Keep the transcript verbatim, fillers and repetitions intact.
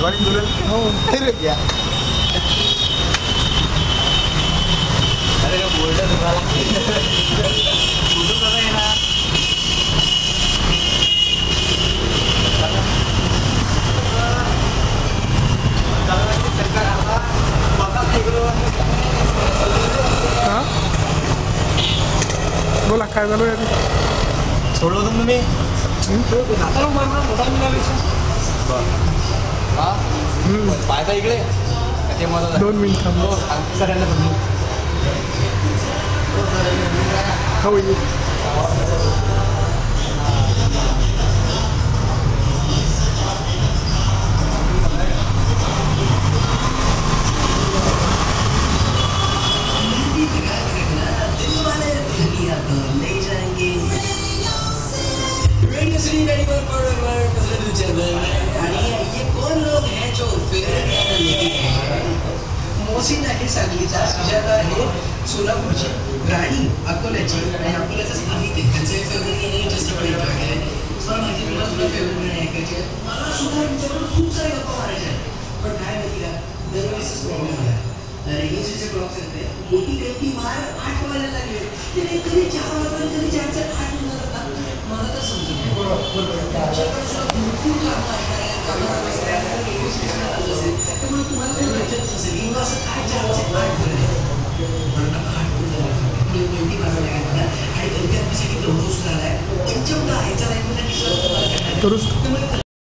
recording करेल हो अरे या अरे का बोर्ड तुम्हाला फोटो कसा आहे ना हां बोला काय झालं यार सोडलं होतं तुम्ही नाताळ मारणार मोठा मुलापेक्षा हां पायथा इकडे ते मला दोन मिनिट थांबलो सगळ्यांना तुम्ही हो ये मोहसिन आहे सांगलीचा सुजाता आहे सोलापूरची राणी अकोल्याची आणि अकोल्याचा स्थानिक आहे त्यांचं एक फेवरेट जास्त एन्जॉय केलं मला माहिती तुला तुला फेवरेट गाणी ऐकायची आहे मला सुद्धा तुमच्याकडून खूप सारे गप्पा मारायचे आहेत पण काय माहिती का दरवेळेसच प्रॉब्लेम आला रेडिओचे ब्लॉक्स येते मोठी टेपी मार आठ वाजायला लागले ते कधी चार वाजता कधी चारच्या आठ होऊन जातात ना मला तर समजून तुमच्याकडे सुद्धा भरपूर कामं ऐकायला कामं रेडिओ स्टेशन आलं असेल त्यामुळे तुम्हाला काही लक्षातच असेल की असं काय चारचे आठ झाले आठ होऊन झाले कोणती मारायला लागेल मला आणि गणपतीसाठी ब्रह्मोत्सव झाला आहे पंचमदा ह्याचा नाही मला किती तुम्हाला